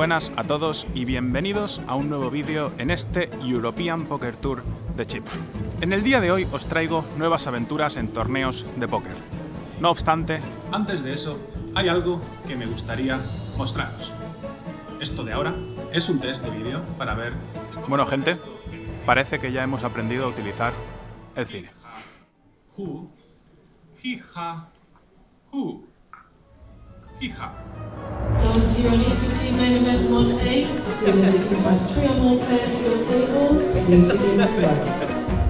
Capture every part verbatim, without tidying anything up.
buenas a todos y bienvenidos a un nuevo vídeo en este European Poker Tour de Chipre. En el día de hoy os traigo nuevas aventuras en torneos de póker. No obstante, antes de eso, hay algo que me gustaría mostraros. Esto de ahora es un test de vídeo para ver... Bueno, gente, parece que ya hemos aprendido a utilizar el cine. Hu, hija, hu, hija. Last year on E P T main event one A, winners if you have three or more players at your table, please begin to play.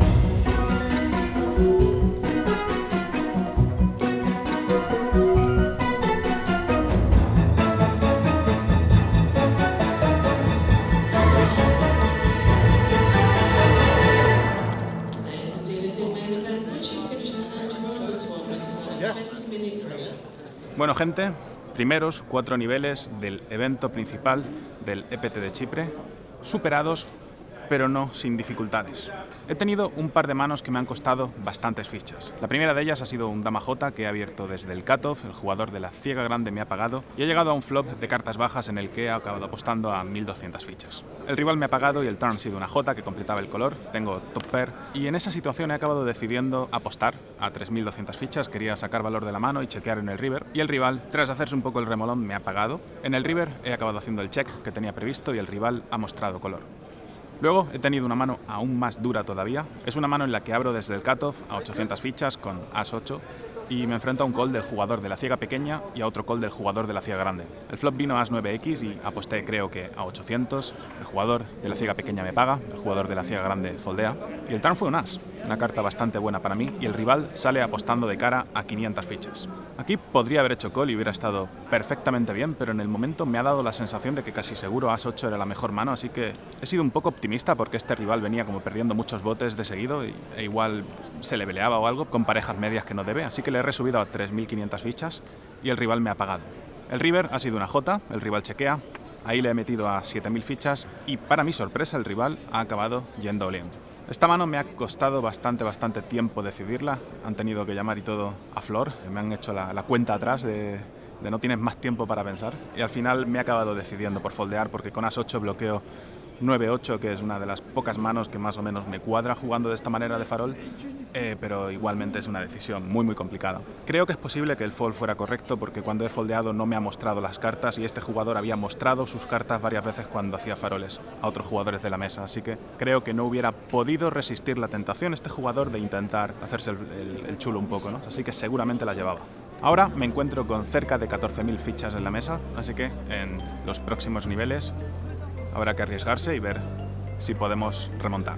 Bueno, gente, primeros cuatro niveles del evento principal del E P T de Chipre, superados, pero no sin dificultades. He tenido un par de manos que me han costado bastantes fichas. La primera de ellas ha sido un Dama J que he abierto desde el cutoff, el jugador de la ciega grande me ha pagado y he llegado a un flop de cartas bajas en el que he acabado apostando a mil doscientas fichas. El rival me ha pagado y el turn ha sido una J que completaba el color, tengo top pair y en esa situación he acabado decidiendo apostar a tres mil doscientas fichas, quería sacar valor de la mano y chequear en el river y el rival, tras hacerse un poco el remolón, me ha pagado. En el river he acabado haciendo el check que tenía previsto y el rival ha mostrado color. Luego he tenido una mano aún más dura todavía. Es una mano en la que abro desde el cutoff a ochocientas fichas con as ocho y me enfrento a un call del jugador de la ciega pequeña y a otro call del jugador de la ciega grande. El flop vino as nueve equis y aposté creo que a ochocientos. El jugador de la ciega pequeña me paga, el jugador de la ciega grande foldea y el turn fue un as, una carta bastante buena para mí y el rival sale apostando de cara a quinientas fichas. Aquí podría haber hecho call y hubiera estado perfectamente bien, pero en el momento me ha dado la sensación de que casi seguro as ocho era la mejor mano, así que he sido un poco optimista porque este rival venía como perdiendo muchos botes de seguido y, e igual se le veleaba o algo con parejas medias que no debe, así que le he resubido a tres mil quinientas fichas y el rival me ha pagado. El river ha sido una J, el rival chequea, ahí le he metido a siete mil fichas y para mi sorpresa el rival ha acabado yendo all-in. Esta mano me ha costado bastante, bastante tiempo decidirla, han tenido que llamar y todo a flor, me han hecho la, la cuenta atrás de, de no tienes más tiempo para pensar y al final me he acabado decidiendo por foldear porque con as ocho bloqueo nueve ocho, que es una de las pocas manos que más o menos me cuadra jugando de esta manera de farol, eh, pero igualmente es una decisión muy muy complicada. Creo que es posible que el fold fuera correcto porque cuando he foldeado no me ha mostrado las cartas y este jugador había mostrado sus cartas varias veces cuando hacía faroles a otros jugadores de la mesa, así que creo que no hubiera podido resistir la tentación este jugador de intentar hacerse el, el, el chulo un poco, ¿no? Así que seguramente la llevaba. Ahora me encuentro con cerca de catorce mil fichas en la mesa, así que en los próximos niveles habrá que arriesgarse y ver si podemos remontar.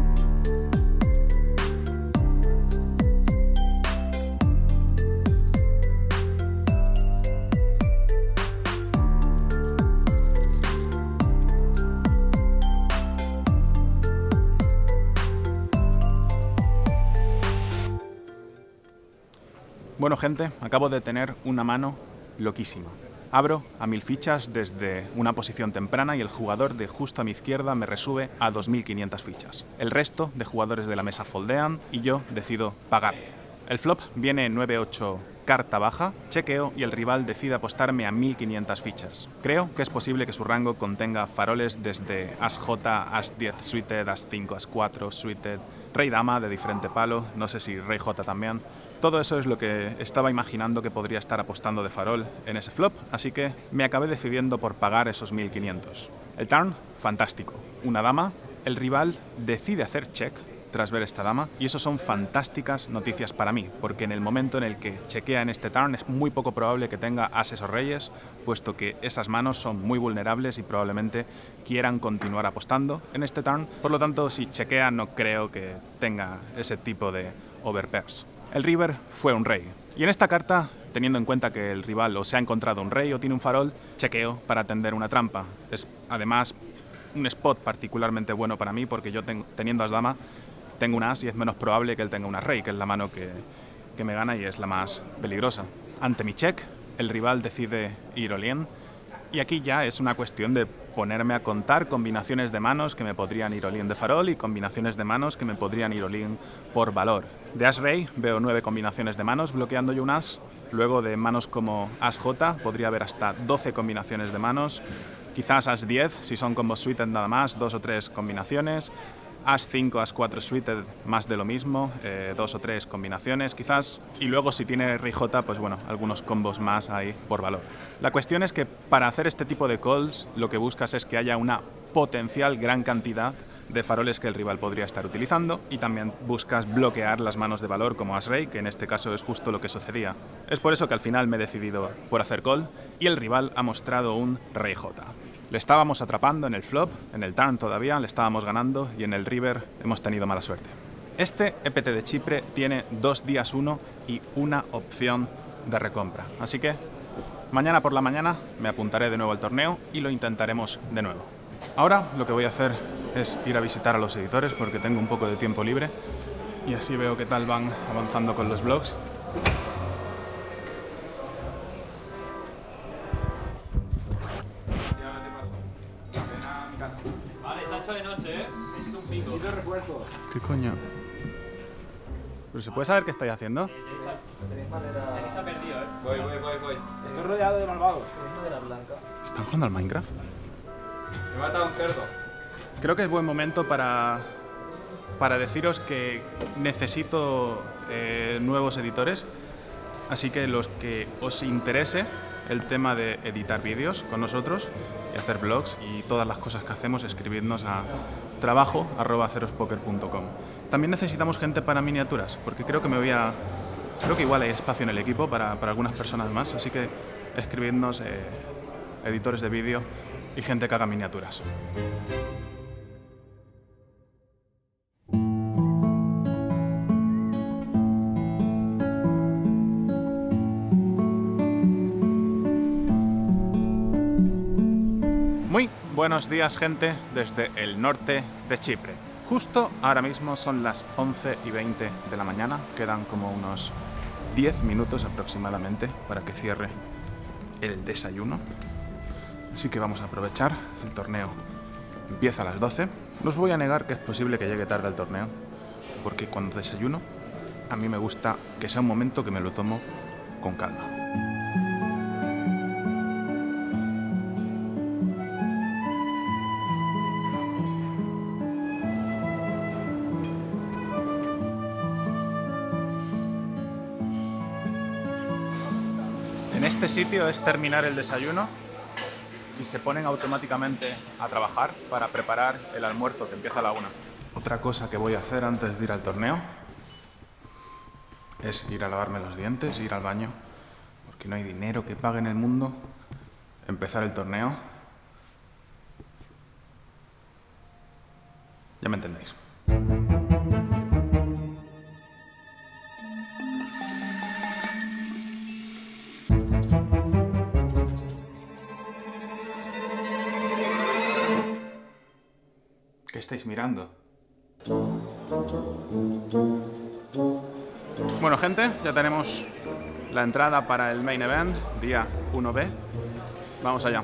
Bueno, gente, acabo de tener una mano loquísima. Abro a mil fichas desde una posición temprana y el jugador de justo a mi izquierda me resube a dos mil quinientas fichas. El resto de jugadores de la mesa foldean y yo decido pagarle. El flop viene nueve ocho carta baja, chequeo y el rival decide apostarme a mil quinientas fichas. Creo que es posible que su rango contenga faroles desde as J, as diez suited, as cinco, as cuatro suited, rey dama de diferente palo, no sé si rey J también. Todo eso es lo que estaba imaginando que podría estar apostando de farol en ese flop, así que me acabé decidiendo por pagar esos mil quinientos. El turn, fantástico. Una dama, el rival decide hacer check tras ver esta dama y eso son fantásticas noticias para mí, porque en el momento en el que chequea en este turn es muy poco probable que tenga ases o reyes, puesto que esas manos son muy vulnerables y probablemente quieran continuar apostando en este turn, por lo tanto si chequea no creo que tenga ese tipo de overpairs. El river fue un rey. Y en esta carta, teniendo en cuenta que el rival o se ha encontrado un rey o tiene un farol, chequeo para tender una trampa. Es además un spot particularmente bueno para mí porque yo tengo, teniendo as dama tengo un as y es menos probable que él tenga una rey, que es la mano que, que me gana y es la más peligrosa. Ante mi check, el rival decide ir all-in y aquí ya es una cuestión de ponerme a contar combinaciones de manos que me podrían ir all-in de farol y combinaciones de manos que me podrían ir all-in por valor. De as-rey veo nueve combinaciones de manos bloqueando yo un as, luego de manos como as-J podría haber hasta doce combinaciones de manos, Quizás as diez, si son combos suited nada más, dos o tres combinaciones. as cinco, as cuatro suited, más de lo mismo, eh, dos o tres combinaciones quizás. Y luego si tiene rey jota, pues bueno, algunos combos más ahí por valor. La cuestión es que para hacer este tipo de calls, lo que buscas es que haya una potencial gran cantidad de faroles que el rival podría estar utilizando, y también buscas bloquear las manos de valor como as-rey, que en este caso es justo lo que sucedía. Es por eso que al final me he decidido por hacer call, y el rival ha mostrado un rey jota. Le estábamos atrapando en el flop, en el turn todavía, le estábamos ganando, y en el river hemos tenido mala suerte. Este E P T de Chipre tiene dos días uno y una opción de recompra, así que mañana por la mañana me apuntaré de nuevo al torneo y lo intentaremos de nuevo. Ahora lo que voy a hacer es ir a visitar a los editores porque tengo un poco de tiempo libre y así veo qué tal van avanzando con los blogs. Vale, se ha hecho de noche, ¿eh? Necesito un pico. Necesito refuerzo. ¿Qué coño? ¿Pero se puede saber qué estáis haciendo? Tenéis ha perdido, ¿eh? Voy, voy, voy, voy. Estoy rodeado de malvados. ¿Están jugando al Minecraft? Me ha matado un cerdo. Creo que es buen momento para, para deciros que necesito eh, nuevos editores, así que los que os interese el tema de editar vídeos con nosotros y hacer blogs y todas las cosas que hacemos, escribidnos a trabajo arroba cerospoker punto com. También necesitamos gente para miniaturas, porque creo que me voy a... Creo que igual hay espacio en el equipo para, para algunas personas más, así que escribidnos eh, editores de vídeo y gente que haga miniaturas. Muy buenos días, gente, desde el norte de Chipre. Justo ahora mismo son las once y veinte de la mañana, quedan como unos diez minutos aproximadamente para que cierre el desayuno. Así que vamos a aprovechar, el torneo empieza a las doce. No os voy a negar que es posible que llegue tarde al torneo, porque cuando desayuno a mí me gusta que sea un momento que me lo tomo con calma. En este sitio es terminar el desayuno y se ponen automáticamente a trabajar para preparar el almuerzo que empieza a la una. Otra cosa que voy a hacer antes de ir al torneo es ir a lavarme los dientes, ir al baño, porque no hay dinero que pague en el mundo empezar el torneo. Ya me entendéis. ¿Qué estáis mirando? Bueno, gente, ya tenemos la entrada para el Main Event, día uno B. Vamos allá.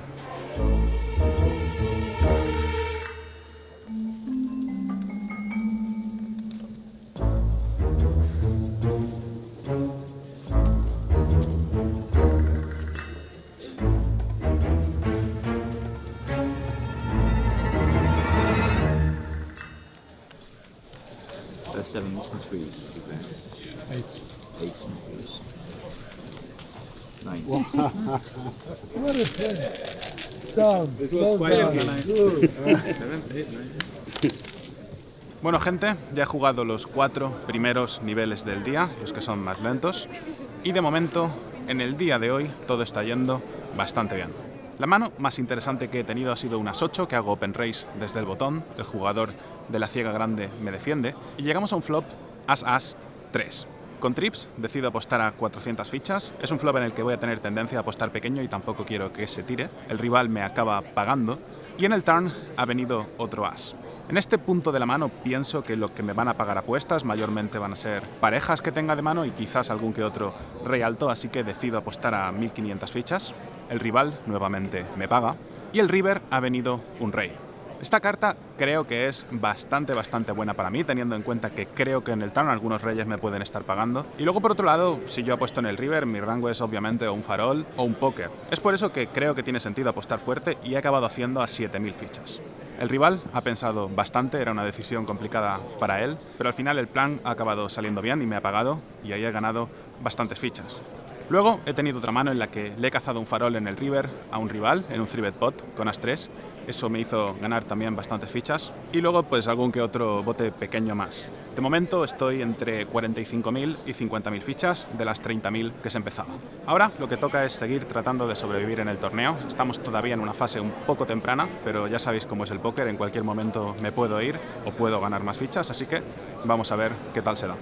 Seven trees. Eight. Eight trees. Nine. What a thing. Down. This was quite organized. Seven, eight, nine. Bueno, gente, ya he jugado los cuatro primeros niveles del día, los que son más lentos, y de momento, en el día de hoy, todo está yendo bastante bien. La mano más interesante que he tenido ha sido un as ocho, que hago open raise desde el botón, el jugador de la ciega grande me defiende, y llegamos a un flop as as tres. Con trips decido apostar a cuatrocientas fichas, es un flop en el que voy a tener tendencia a apostar pequeño y tampoco quiero que se tire, el rival me acaba pagando, y en el turn ha venido otro as. En este punto de la mano pienso que lo que me van a pagar apuestas mayormente van a ser parejas que tenga de mano y quizás algún que otro rey alto, así que decido apostar a mil quinientas fichas. El rival nuevamente me paga y el river ha venido un rey. Esta carta creo que es bastante, bastante buena para mí, teniendo en cuenta que creo que en el turn algunos reyes me pueden estar pagando. Y luego, por otro lado, si yo apuesto en el river, mi rango es obviamente o un farol o un póker. Es por eso que creo que tiene sentido apostar fuerte y he acabado haciendo a siete mil fichas. El rival ha pensado bastante, era una decisión complicada para él, pero al final el plan ha acabado saliendo bien y me ha pagado, y ahí he ganado bastantes fichas. Luego he tenido otra mano en la que le he cazado un farol en el river a un rival, en un three bet pot con as tres. Eso me hizo ganar también bastantes fichas. Y luego pues algún que otro bote pequeño más. De momento estoy entre cuarenta y cinco mil y cincuenta mil fichas de las treinta mil que se empezaba. Ahora lo que toca es seguir tratando de sobrevivir en el torneo. Estamos todavía en una fase un poco temprana, pero ya sabéis cómo es el póker, en cualquier momento me puedo ir o puedo ganar más fichas, así que vamos a ver qué tal se da.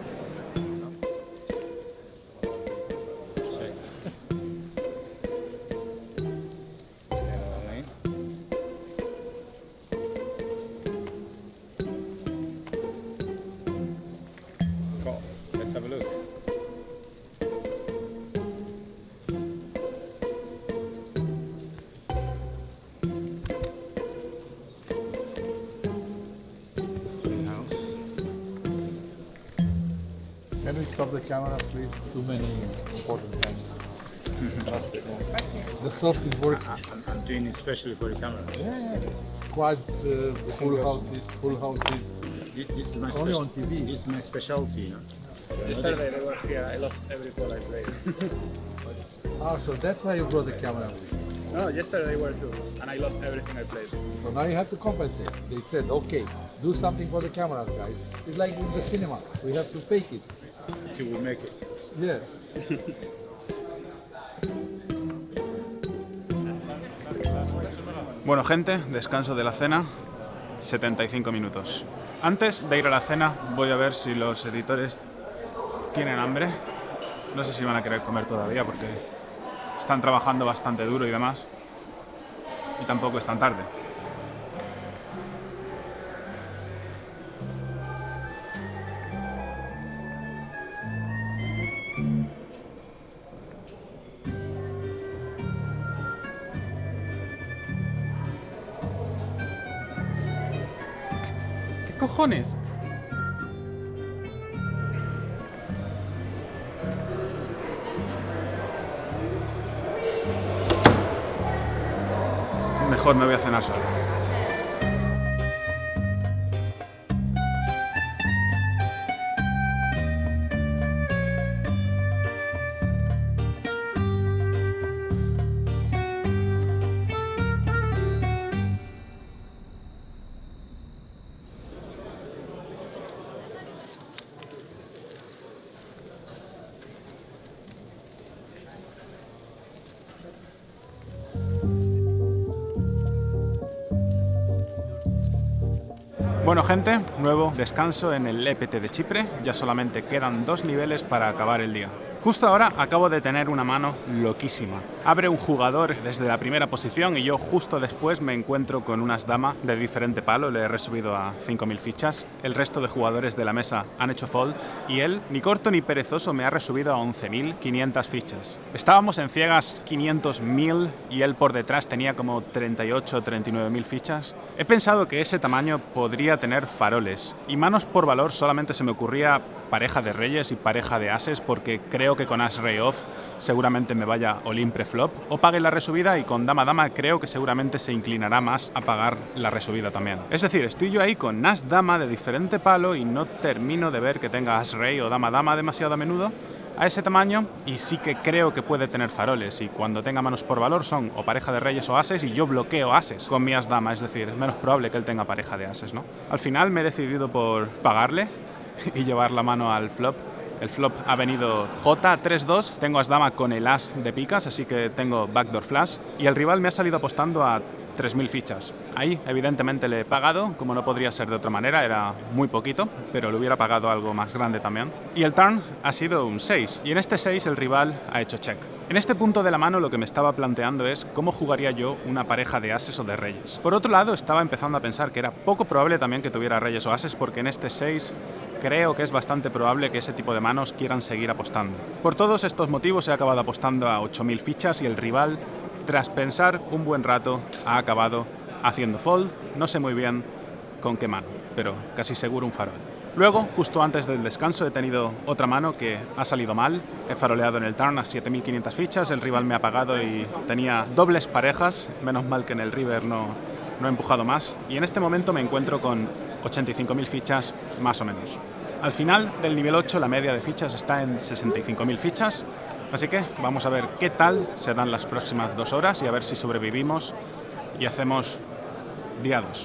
Let's have a look. Can we stop the camera, please? Too many important things. Fantastic. The soft is working. I'm, I'm doing it especially for the camera. Yeah, yeah. Quite uh, full houses, full houses. This, this is my Only speci- on T V. This is my specialty, you know. Yesterday they were here. I lost every ball I played. Ah, so that's why you brought the camera with you. No, yesterday they were too, and I lost everything I played. So now you have to compensate. They said, okay, do something for the cameras, guys. It's like in the cinema. We have to fake it. Until we make it. Yeah. Bueno, gente, descanso de la cena, setenta y cinco minutos. Antes de ir a la cena, voy a ver si los editores tienen hambre. No sé si van a querer comer todavía porque están trabajando bastante duro y demás. Y tampoco es tan tarde. ¿Qué cojones? Mejor me voy a cenar solo. Bueno, gente, nuevo descanso en el E P T de Chipre. Ya solamente quedan dos niveles para acabar el día. Justo ahora acabo de tener una mano loquísima. Abre un jugador desde la primera posición y yo justo después me encuentro con un as dama de diferente palo. Le he resubido a cinco mil fichas. El resto de jugadores de la mesa han hecho fold y él, ni corto ni perezoso, me ha resubido a once mil quinientas fichas. Estábamos en ciegas quinientos mil y él por detrás tenía como treinta y ocho o treinta y nueve mil fichas. He pensado que ese tamaño podría tener faroles y manos por valor solamente se me ocurría pareja de reyes y pareja de ases porque creo que con as rey off seguramente me vaya all-in preflop o pague la resubida y con dama dama creo que seguramente se inclinará más a pagar la resubida también. Es decir, estoy yo ahí con as dama de diferente palo y no termino de ver que tenga as rey o dama dama demasiado a menudo a ese tamaño y sí que creo que puede tener faroles y cuando tenga manos por valor son o pareja de reyes o ases y yo bloqueo ases con mi as dama, es decir, es menos probable que él tenga pareja de ases, ¿no? Al final me he decidido por pagarle y llevar la mano al flop. El flop ha venido J tres dos, tengo as dama con el as de picas, así que tengo backdoor flash y el rival me ha salido apostando a tres mil fichas. Ahí evidentemente le he pagado, como no podría ser de otra manera, era muy poquito, pero le hubiera pagado algo más grande también. Y el turn ha sido un seis, y en este seis el rival ha hecho check. En este punto de la mano lo que me estaba planteando es cómo jugaría yo una pareja de ases o de reyes. Por otro lado, estaba empezando a pensar que era poco probable también que tuviera reyes o ases, porque en este seis creo que es bastante probable que ese tipo de manos quieran seguir apostando. Por todos estos motivos he acabado apostando a ocho mil fichas y el rival, tras pensar un buen rato, ha acabado haciendo fold, no sé muy bien con qué mano, pero casi seguro un farol. Luego, justo antes del descanso, he tenido otra mano que ha salido mal. He faroleado en el turn a siete mil quinientas fichas, el rival me ha pagado y tenía dobles parejas, menos mal que en el river no, no he empujado más. Y en este momento me encuentro con ochenta y cinco mil fichas, más o menos. Al final del nivel ocho la media de fichas está en sesenta y cinco mil fichas, así que vamos a ver qué tal se dan las próximas dos horas y a ver si sobrevivimos y hacemos día dos.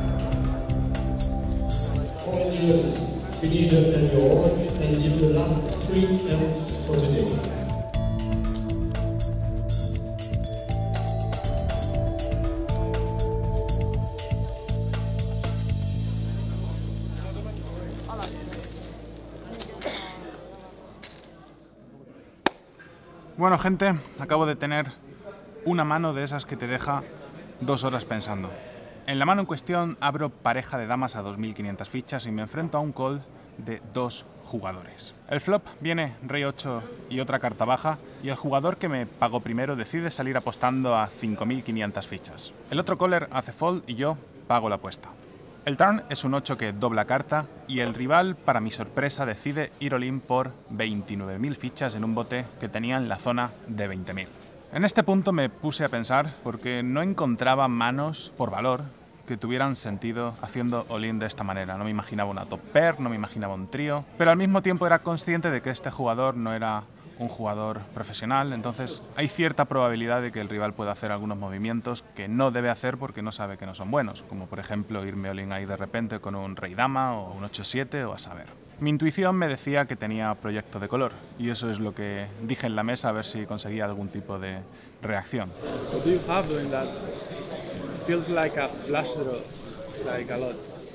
Bueno, gente, acabo de tener una mano de esas que te deja dos horas pensando. En la mano en cuestión abro pareja de damas a dos mil quinientas fichas y me enfrento a un call de dos jugadores. El flop viene rey ocho y otra carta baja y el jugador que me pagó primero decide salir apostando a cinco mil quinientas fichas. El otro caller hace fold y yo pago la apuesta. El turn es un ocho que dobla carta y el rival, para mi sorpresa, decide ir all-in por veintinueve mil fichas en un bote que tenía en la zona de veinte mil. En este punto me puse a pensar porque no encontraba manos por valor que tuvieran sentido haciendo all-in de esta manera. No me imaginaba una top pair, no me imaginaba un trío, pero al mismo tiempo era consciente de que este jugador no era un jugador profesional, entonces hay cierta probabilidad de que el rival pueda hacer algunos movimientos que no debe hacer porque no sabe que no son buenos, como por ejemplo irme all-in ahí de repente con un rey dama o un ocho siete o a saber. Mi intuición me decía que tenía proyecto de color y eso es lo que dije en la mesa a ver si conseguía algún tipo de reacción. What do you have doing that? Feels like a flash draw, like a lot.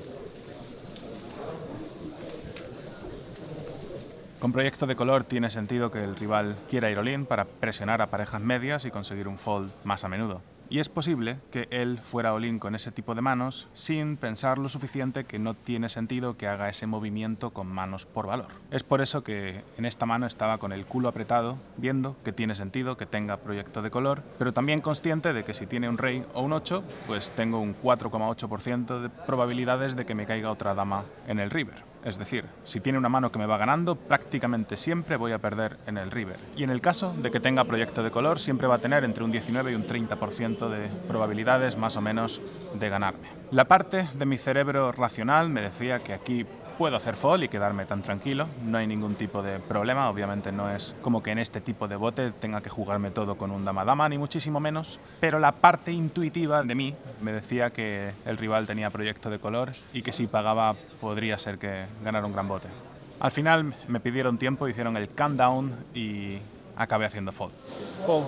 Con proyecto de color tiene sentido que el rival quiera ir all-in para presionar a parejas medias y conseguir un fold más a menudo. Y es posible que él fuera all-in con ese tipo de manos sin pensar lo suficiente que no tiene sentido que haga ese movimiento con manos por valor. Es por eso que en esta mano estaba con el culo apretado, viendo que tiene sentido que tenga proyecto de color, pero también consciente de que si tiene un rey o un ocho, pues tengo un cuatro coma ocho por ciento de probabilidades de que me caiga otra dama en el river. Es decir, si tiene una mano que me va ganando, prácticamente siempre voy a perder en el river. Y en el caso de que tenga proyecto de color, siempre va a tener entre un diecinueve y un treinta por ciento de probabilidades más o menos de ganarme. La parte de mi cerebro racional me decía que aquí puedo hacer fold y quedarme tan tranquilo, no hay ningún tipo de problema, obviamente no es como que en este tipo de bote tenga que jugarme todo con un dama-dama, ni muchísimo menos, pero la parte intuitiva de mí me decía que el rival tenía proyecto de color y que si pagaba podría ser que ganara un gran bote. Al final me pidieron tiempo, hicieron el countdown y acabé haciendo fold. Fold.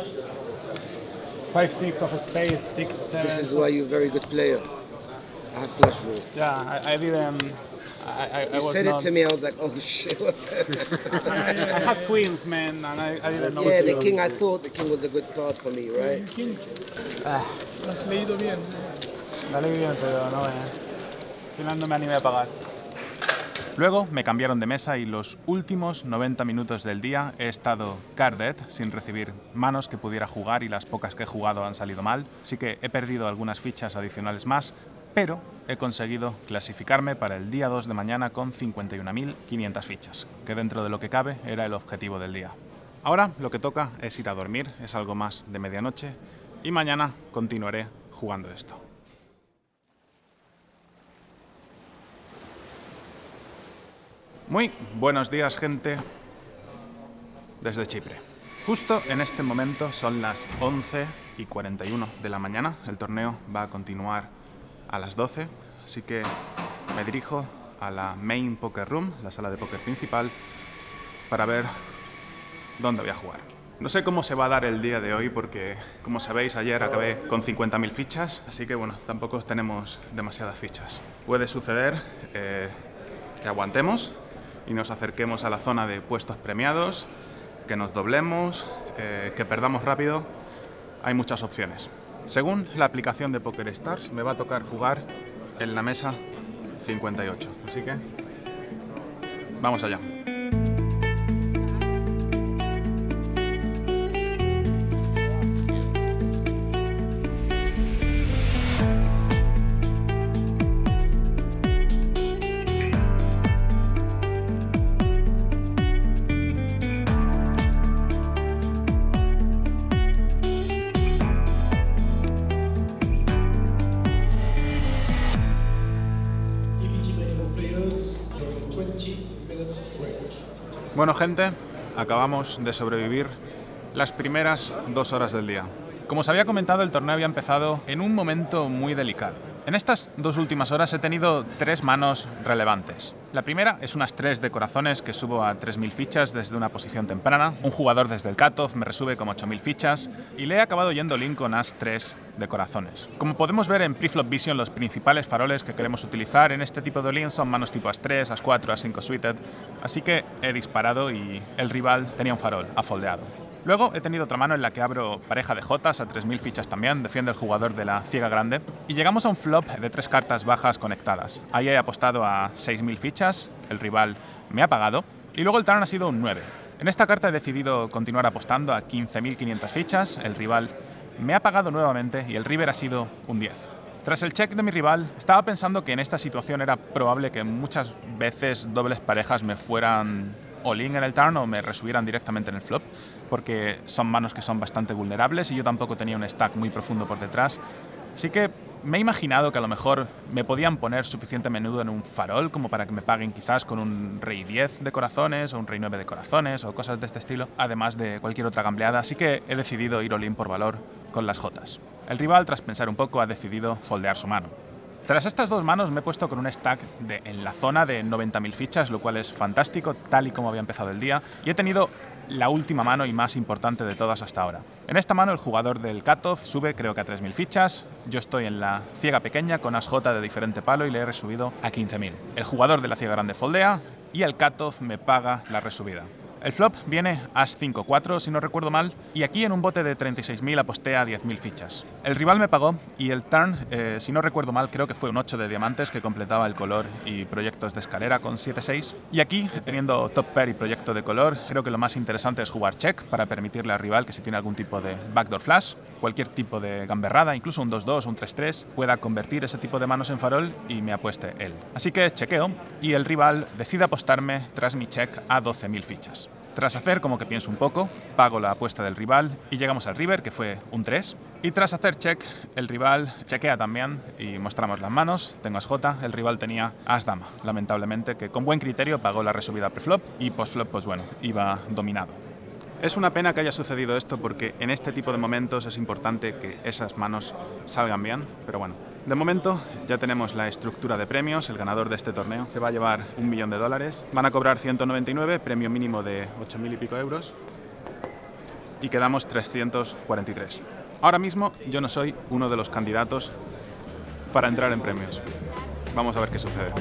five six of a space, six seven. This is why you're a very good player. I have flash draw. Yeah, I, I didn't. I, I, I You was said not, it to me, I was like, oh shit. I, I had queens, man, and I, I didn't know. Yeah, what the to king, do. I thought the king was a good card for me, right? Ah, Lo has leído bien. dale bien, pero no, eh. Al final no me animé a pagar. Luego me cambiaron de mesa y los últimos noventa minutos del día he estado carded, sin recibir manos que pudiera jugar y las pocas que he jugado han salido mal, así que he perdido algunas fichas adicionales más, pero he conseguido clasificarme para el día dos de mañana con cincuenta y una mil quinientas fichas, que dentro de lo que cabe era el objetivo del día. Ahora lo que toca es ir a dormir, es algo más de medianoche, y mañana continuaré jugando esto. Muy buenos días, gente, desde Chipre. Justo en este momento son las once y cuarenta y uno de la mañana. El torneo va a continuar a las doce, así que me dirijo a la Main Poker Room, la sala de póker principal, para ver dónde voy a jugar. No sé cómo se va a dar el día de hoy porque, como sabéis, ayer acabé con cincuenta mil fichas, así que bueno, tampoco tenemos demasiadas fichas. Puede suceder eh, que aguantemos y nos acerquemos a la zona de puestos premiados, que nos doblemos, eh, que perdamos rápido. Hay muchas opciones. Según la aplicación de PokerStars, me va a tocar jugar en la mesa cincuenta y ocho, así que vamos allá. Bueno, gente, acabamos de sobrevivir las primeras dos horas del día. Como os había comentado, el torneo había empezado en un momento muy delicado. En estas dos últimas horas he tenido tres manos relevantes. La primera es unas tres de corazones que subo a tres mil fichas desde una posición temprana. Un jugador desde el cutoff me resube como ocho mil fichas y le he acabado yendo link con as tres de corazones. Como podemos ver en Preflop Vision, los principales faroles que queremos utilizar en este tipo de link son manos tipo as tres, as cuatro, as cinco suited, así que he disparado y el rival tenía un farol, ha foldeado. Luego he tenido otra mano en la que abro pareja de jotas a tres mil fichas también, defiende el jugador de la ciega grande. Y llegamos a un flop de tres cartas bajas conectadas. Ahí he apostado a seis mil fichas, el rival me ha pagado. Y luego el turn ha sido un nueve. En esta carta he decidido continuar apostando a quince mil quinientas fichas, el rival me ha pagado nuevamente y el river ha sido un diez. Tras el check de mi rival, estaba pensando que en esta situación era probable que muchas veces dobles parejas me fueran all-in en el turn o me resubieran directamente en el flop, porque son manos que son bastante vulnerables y yo tampoco tenía un stack muy profundo por detrás. Así que me he imaginado que a lo mejor me podían poner suficiente menudo en un farol como para que me paguen quizás con un rey diez de corazones o un rey nueve de corazones o cosas de este estilo, además de cualquier otra gambleada, así que he decidido ir all-in por valor con las jotas. El rival, tras pensar un poco, ha decidido foldear su mano. Tras estas dos manos me he puesto con un stack de, en la zona de noventa mil fichas, lo cual es fantástico, tal y como había empezado el día, y he tenido la última mano y más importante de todas hasta ahora. En esta mano el jugador del cutoff sube creo que a tres mil fichas, yo estoy en la ciega pequeña con as J de diferente palo y le he resubido a quince mil. El jugador de la ciega grande foldea y el cutoff me paga la resubida. El flop viene as cinco cuatro, si no recuerdo mal, y aquí en un bote de treinta y seis mil aposté a diez mil fichas. El rival me pagó y el turn, eh, si no recuerdo mal, creo que fue un ocho de diamantes que completaba el color y proyectos de escalera con siete seis. Y aquí, teniendo top pair y proyecto de color, creo que lo más interesante es jugar check para permitirle al rival que si tiene algún tipo de backdoor flash, cualquier tipo de gamberrada, incluso un dos dos o un tres tres, pueda convertir ese tipo de manos en farol y me apueste él. Así que chequeo y el rival decide apostarme tras mi check a doce mil fichas. Tras hacer como que pienso un poco, pago la apuesta del rival y llegamos al river, que fue un tres. Y tras hacer check, el rival chequea también y mostramos las manos. Tengo as J, el rival tenía as dama, lamentablemente, que con buen criterio pagó la resubida preflop y postflop, pues bueno, iba dominado. Es una pena que haya sucedido esto porque en este tipo de momentos es importante que esas manos salgan bien, pero bueno. De momento ya tenemos la estructura de premios, el ganador de este torneo se va a llevar un millón de dólares, van a cobrar ciento noventa y nueve, premio mínimo de ocho mil y pico euros y quedamos trescientos cuarenta y tres. Ahora mismo yo no soy uno de los candidatos para entrar en premios. Vamos a ver qué sucede.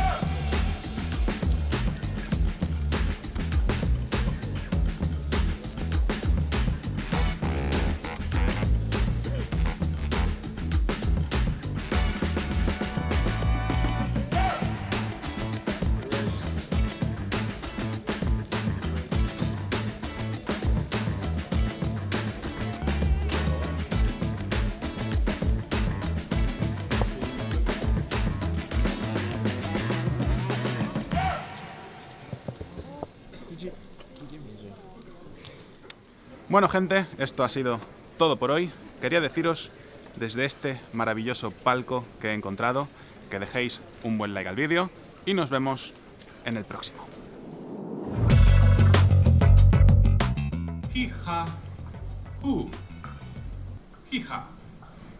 Bueno, gente, esto ha sido todo por hoy. Quería deciros desde este maravilloso palco que he encontrado que dejéis un buen like al vídeo y nos vemos en el próximo. Hija. Uh. Hija.